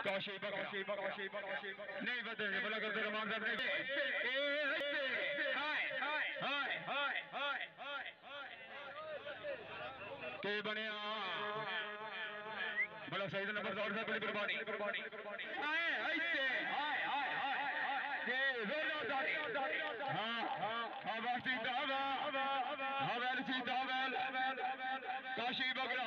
काशी नहीं बदल बोला करते रमान साहब ने के बने बड़ा सही नंबर दौड़ से बड़ी कुर्बानी काशी बगड़ा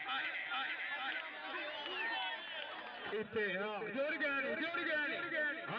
जोड़ गया